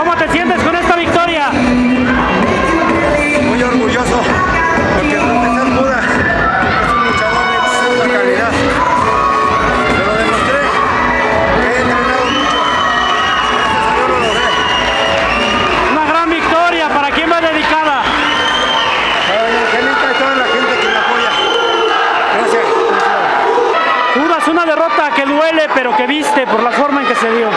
¿Cómo te sientes con esta victoria? Muy orgulloso, porque el profesor Buda es un luchador de muy alta calidad. Se lo demostré, he entrenado mucho, gracias a Dios lo logré. Una gran victoria. ¿Para quién va dedicada? Para doña Angelita y toda la gente que me apoya. Gracias. Judas, una derrota que duele, pero que viste por la forma en que se dio.